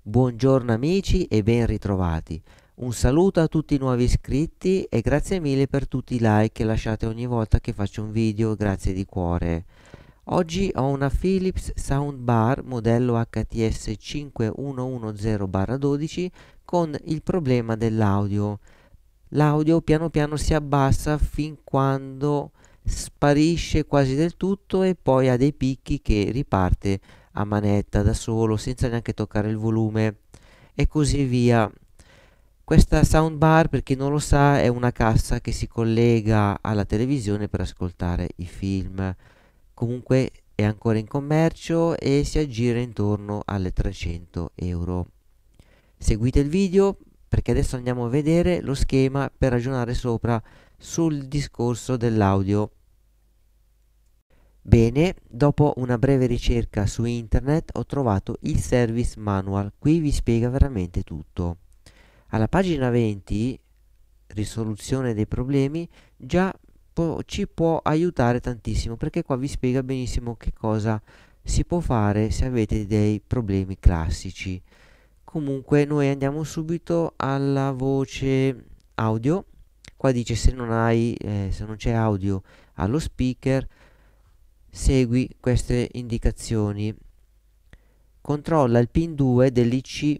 Buongiorno amici e ben ritrovati. Un saluto a tutti i nuovi iscritti e grazie mille per tutti i like che lasciate ogni volta che faccio un video, grazie di cuore. Oggi ho una Philips Soundbar modello HTS 5110-12 con il problema dell'audio. L'audio piano piano si abbassa fin quando sparisce quasi del tutto e poi ha dei picchi che riparte a manetta da solo senza neanche toccare il volume e così via. Questa soundbar, per chi non lo sa, è una cassa che si collega alla televisione per ascoltare i film. Comunque è ancora in commercio e si aggira intorno alle 300 euro. Seguite il video perché adesso andiamo a vedere lo schema per ragionare sopra sul discorso dell'audio. Bene, dopo una breve ricerca su internet ho trovato il service manual. Qui vi spiega veramente tutto. Alla pagina 20, risoluzione dei problemi, già ci può aiutare tantissimo perché qua vi spiega benissimo che cosa si può fare se avete dei problemi classici. Comunque noi andiamo subito alla voce audio. Qua dice se non c'è audio allo speaker, segui queste indicazioni. Controlla il pin 2 dell'IC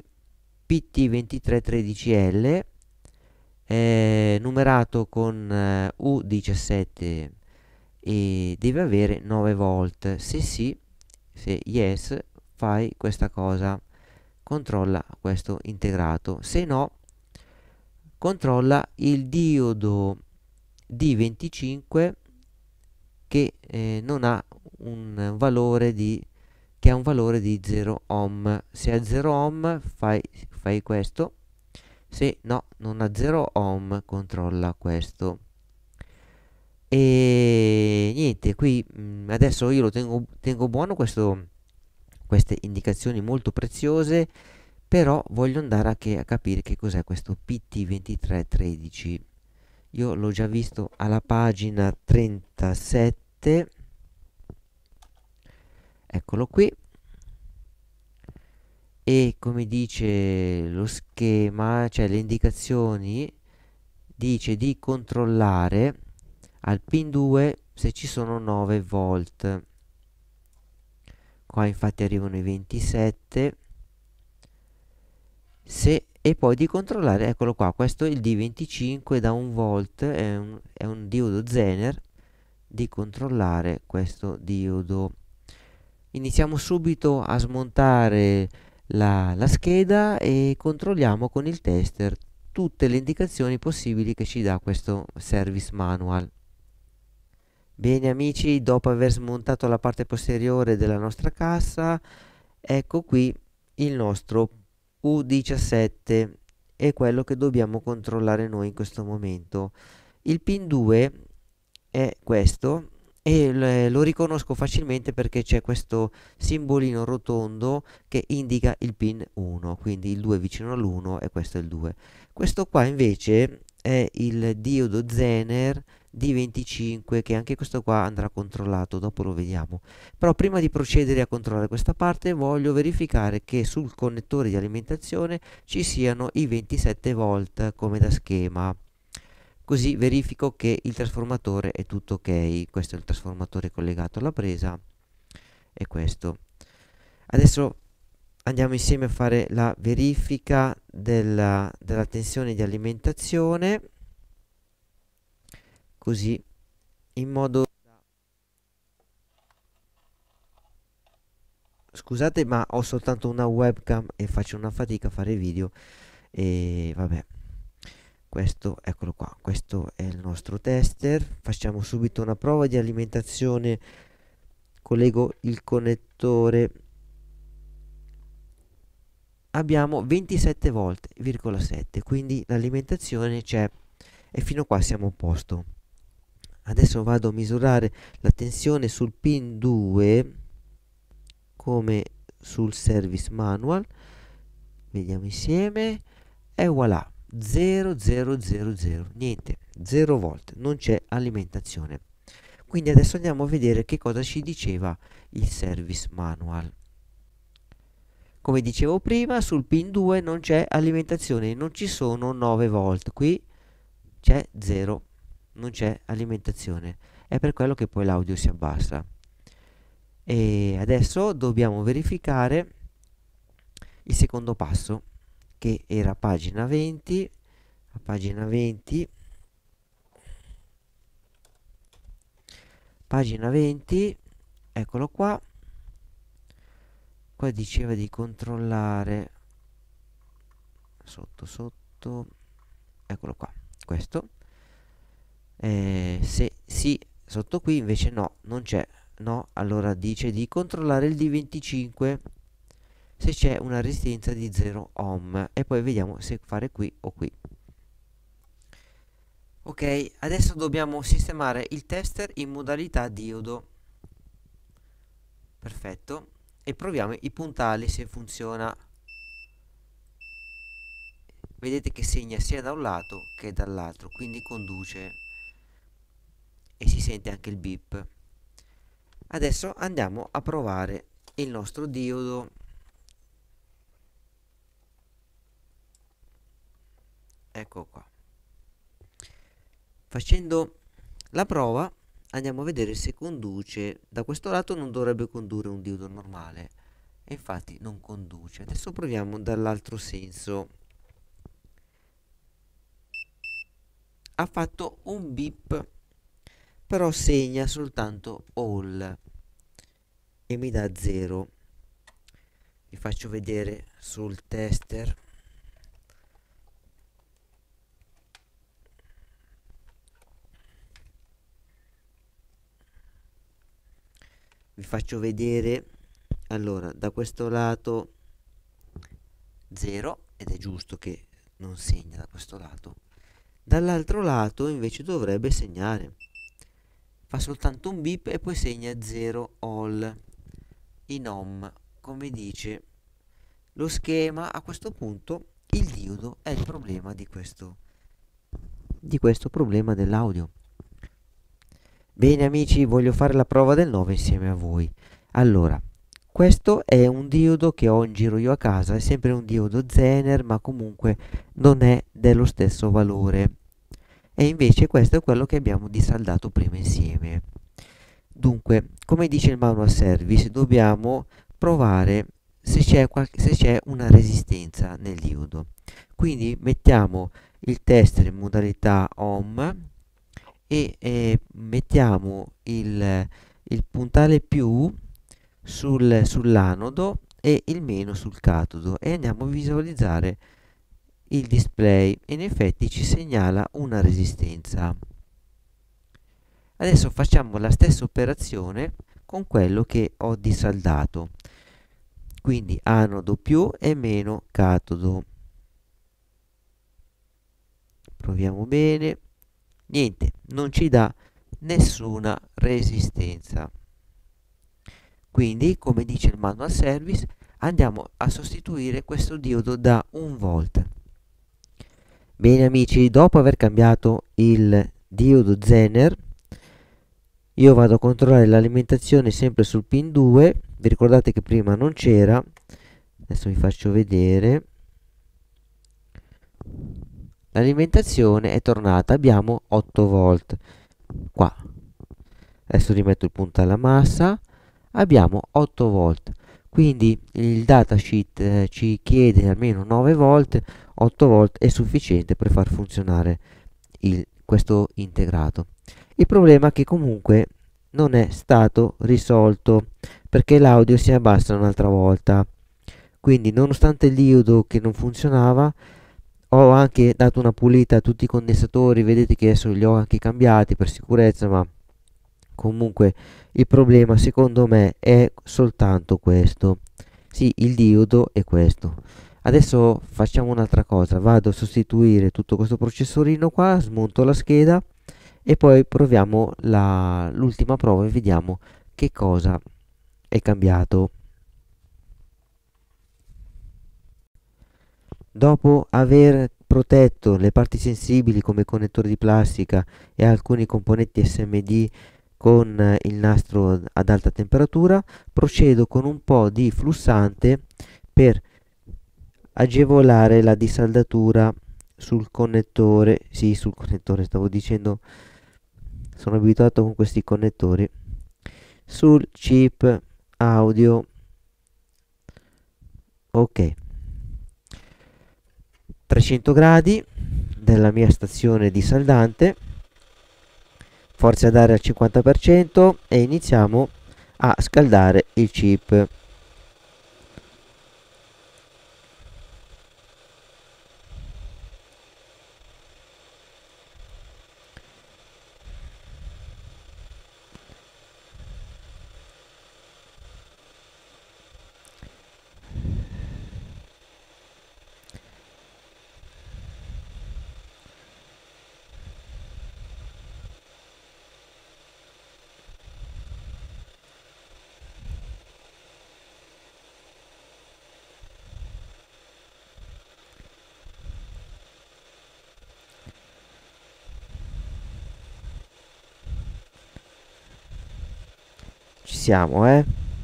PT2313L, numerato con U17 e deve avere 9 volt. Se sì, se yes, fai questa cosa. Controlla questo integrato. Se no, controlla il diodo D25 che non ha un valore di che ha un valore di 0 ohm. Se ha 0 ohm fai questo, se no non ha 0 ohm controlla questo. E niente, qui adesso io lo tengo buono queste indicazioni molto preziose, però voglio andare a capire che cos'è questo PT2313. Io l'ho già visto alla pagina 37, eccolo qui, e come dice lo schema, cioè le indicazioni, dice di controllare al pin 2 se ci sono 9 volt. Qua infatti arrivano i 27. E poi di controllare, eccolo qua, questo è il D25 da 1 volt, è un diodo Zener, di controllare questo diodo. Iniziamo subito a smontare la scheda e controlliamo con il tester tutte le indicazioni possibili che ci dà questo service manual. Bene amici, dopo aver smontato la parte posteriore della nostra cassa, ecco qui il nostro U17 è quello che dobbiamo controllare noi in questo momento. Il pin 2 è questo e lo riconosco facilmente perché c'è questo simbolino rotondo che indica il pin 1, quindi il 2 vicino all'1 e questo è il 2. Questo qua invece è il diodo Zener D25, che anche questo qua andrà controllato, dopo lo vediamo. Però prima di procedere a controllare questa parte voglio verificare che sul connettore di alimentazione ci siano i 27 volt come da schema. Così verifico che il trasformatore è tutto ok. Questo è il trasformatore collegato alla presa e questo. Adesso andiamo insieme a fare la verifica della tensione di alimentazione, così in modo... Scusate, ma ho soltanto una webcam e faccio una fatica a fare video e vabbè. Questo, eccolo qua, questo è il nostro tester. Facciamo subito una prova di alimentazione. Collego il connettore. Abbiamo 27 volt,7, quindi l'alimentazione c'è e fino a qua siamo a posto. Adesso vado a misurare la tensione sul pin 2 come sul service manual. Vediamo insieme e voilà, 0000, niente, 0 volt, non c'è alimentazione. Quindi adesso andiamo a vedere che cosa ci diceva il service manual. come dicevo prima, sul pin 2 non c'è alimentazione, non ci sono 9 volt, qui c'è 0, non c'è alimentazione, è per quello che poi l'audio si abbassa. E adesso dobbiamo verificare il secondo passo, che era pagina 20. A pagina 20, eccolo qua. Qua diceva di controllare sotto, eccolo qua, questo. Se sì, sotto qui invece no, non c'è, no, allora dice di controllare il D25 se c'è una resistenza di 0 ohm e poi vediamo se fare qui o qui. Ok, adesso dobbiamo sistemare il tester in modalità diodo. Perfetto. E proviamo i puntali se funziona. Vedete che segna sia da un lato che dall'altro, quindi conduce e si sente anche il beep. Adesso andiamo a provare il nostro diodo. Ecco qua. Facendo la prova andiamo a vedere se conduce. Da questo lato non dovrebbe condurre un diodo normale e infatti non conduce. Adesso proviamo dall'altro senso. Ha fatto un beep, però segna soltanto all e mi dà 0. Vi faccio vedere sul tester. Vi faccio vedere, allora, da questo lato 0 ed è giusto che non segna da questo lato. Dall'altro lato invece dovrebbe segnare. Fa soltanto un beep e poi segna 0 all in ohm, come dice lo schema. A questo punto il diodo è il problema di questo problema dell'audio. Bene amici, voglio fare la prova del 9 insieme a voi. Allora, questo è un diodo che ho in giro io a casa, è sempre un diodo Zener, ma comunque non è dello stesso valore. E invece questo è quello che abbiamo disaldato prima insieme. Dunque, come dice il manual service, dobbiamo provare se c'è una resistenza nel diodo. Quindi mettiamo il tester in modalità ohm e mettiamo il puntale più sull'anodo e il meno sul catodo e andiamo a visualizzare il display e in effetti ci segnala una resistenza. Adesso facciamo la stessa operazione con quello che ho disaldato, quindi anodo più e meno catodo. Proviamo bene. Niente, non ci dà nessuna resistenza. Quindi, come dice il manual service, andiamo a sostituire questo diodo da 1 volt. Bene amici, dopo aver cambiato il diodo Zener, io vado a controllare l'alimentazione sempre sul pin 2. Vi ricordate che prima non c'era? Adesso vi faccio vedere. L'alimentazione è tornata, abbiamo 8 volt qua. Adesso rimetto il punto alla massa, abbiamo 8 volt, quindi il datasheet ci chiede almeno 9 volt, 8 volt è sufficiente per far funzionare questo integrato. Il problema è che comunque non è stato risolto perché l'audio si abbassa un'altra volta, quindi nonostante il diodo che non funzionava, ho anche dato una pulita a tutti i condensatori, vedete che adesso li ho anche cambiati per sicurezza, ma comunque il problema secondo me è soltanto questo. Sì, il diodo è questo. Adesso facciamo un'altra cosa, vado a sostituire tutto questo processorino qua, smonto la scheda e poi proviamo l'ultima prova e vediamo che cosa è cambiato. Dopo aver protetto le parti sensibili come connettori di plastica e alcuni componenti SMD con il nastro ad alta temperatura, procedo con un po' di flussante per agevolare la disaldatura sul connettore, sì, sul connettore stavo dicendo, sono abituato con questi connettori, sul chip audio. Ok, 300 gradi della mia stazione disaldante, forza d'aria al 50% e iniziamo a scaldare il chip. Ci siamo, eh?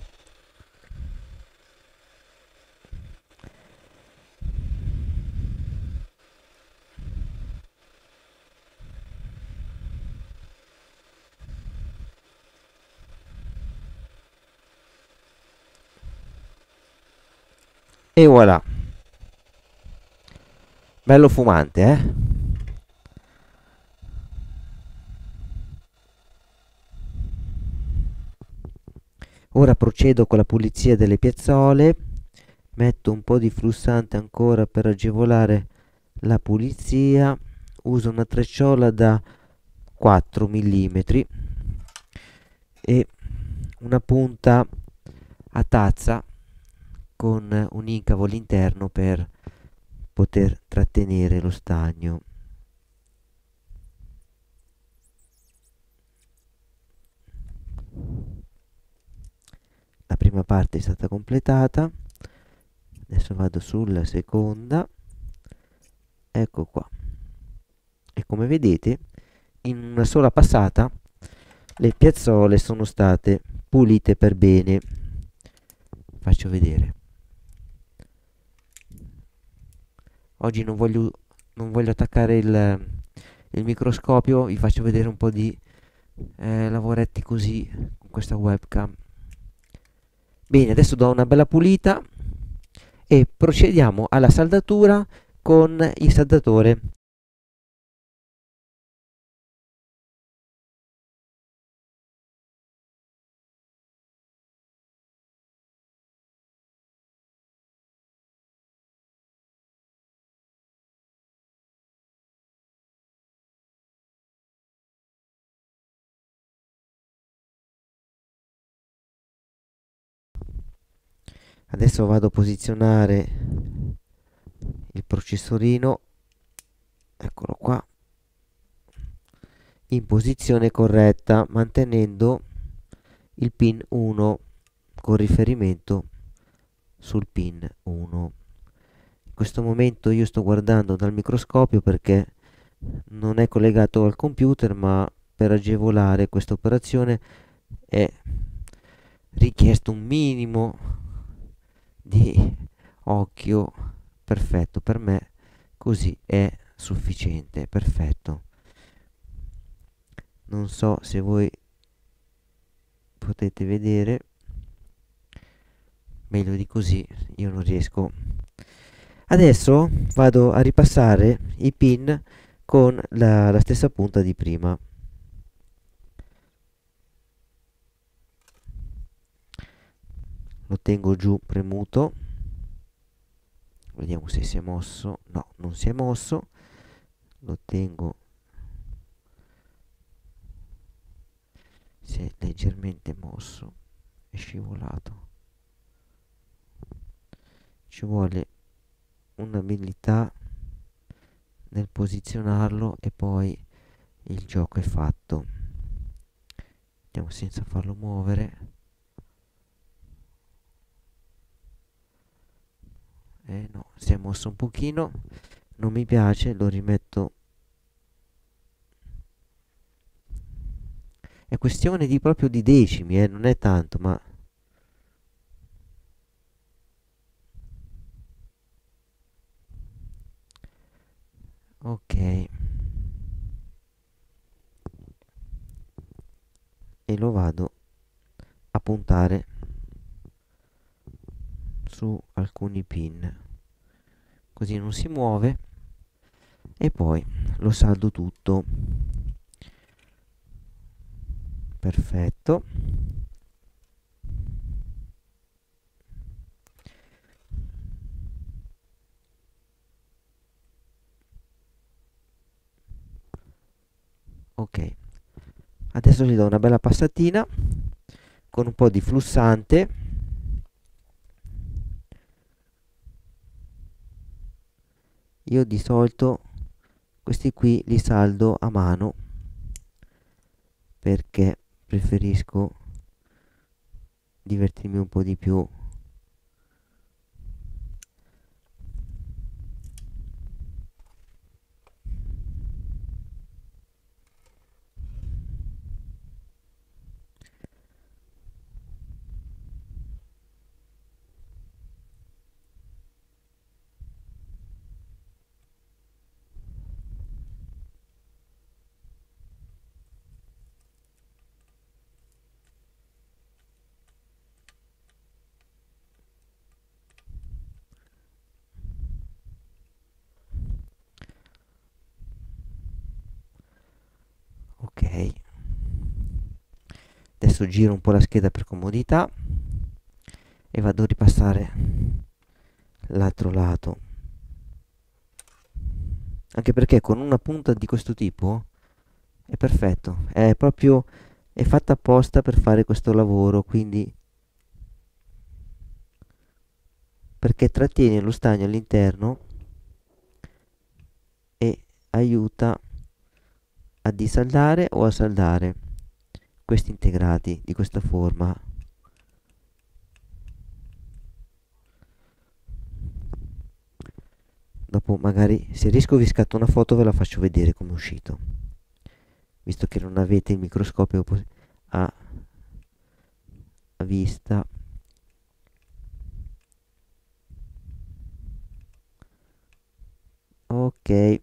E voilà, bello fumante, eh? Ora procedo con la pulizia delle piazzole, metto un po' di flussante ancora per agevolare la pulizia, uso una trecciola da 4 mm e una punta a tazza con un incavo all'interno per poter trattenere lo stagno. La prima parte è stata completata, adesso vado sulla seconda, ecco qua, e come vedete in una sola passata le piazzole sono state pulite per bene. Faccio vedere. Oggi non voglio attaccare il microscopio, vi faccio vedere un po' di lavoretti così con questa webcam. Bene, adesso do una bella pulita e procediamo alla saldatura con il saldatore. Adesso vado a posizionare il processorino, eccolo qua, in posizione corretta, mantenendo il pin 1 con riferimento sul pin 1. In questo momento io sto guardando dal microscopio perché non è collegato al computer, ma per agevolare questa operazione è richiesto un minimo di occhio. Perfetto, per me così è sufficiente, perfetto. Non so se voi potete vedere, meglio di così io non riesco. Adesso vado a ripassare i pin con la stessa punta di prima. Lo tengo giù premuto, vediamo se si è mosso. No, non si è mosso. Lo tengo, si è leggermente mosso, è scivolato. Ci vuole un'abilità nel posizionarlo e poi il gioco è fatto. Andiamo senza farlo muovere. No, si è mosso un pochino, non mi piace, lo rimetto. È questione di proprio di decimi, non è tanto, ma Ok, e lo vado a puntare su alcuni pin, così non si muove, e poi lo saldo tutto. Perfetto. Ok, adesso gli do una bella passatina con un po' di flussante. Io di solito questi qui li saldo a mano perché preferisco divertirmi un po' di più. Ok, adesso giro un po' la scheda per comodità e vado a ripassare l'altro lato, anche perché con una punta di questo tipo è perfetto, è fatta apposta per fare questo lavoro, quindi perché trattiene lo stagno all'interno e aiuta a disaldare o a saldare questi integrati di questa forma. Dopo magari se riesco vi scatto una foto, ve la faccio vedere come è uscito, visto che non avete il microscopio a, a vista. Ok, e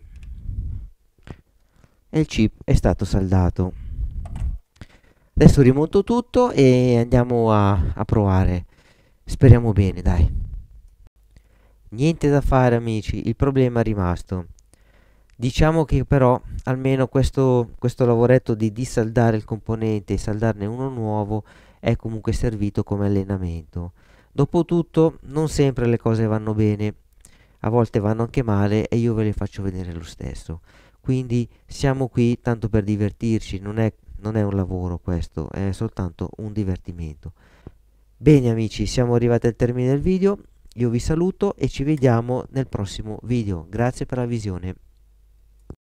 il chip è stato saldato. Adesso rimonto tutto e andiamo a provare. Speriamo bene, dai. Niente da fare, amici, il problema è rimasto. Diciamo che però almeno questo lavoretto di disaldare il componente e saldarne uno nuovo è comunque servito come allenamento. Dopotutto, non sempre le cose vanno bene, a volte vanno anche male e io ve le faccio vedere lo stesso. Quindi siamo qui tanto per divertirci, non è un lavoro questo, è soltanto un divertimento. Bene amici, siamo arrivati al termine del video, io vi saluto e ci vediamo nel prossimo video. Grazie per la visione.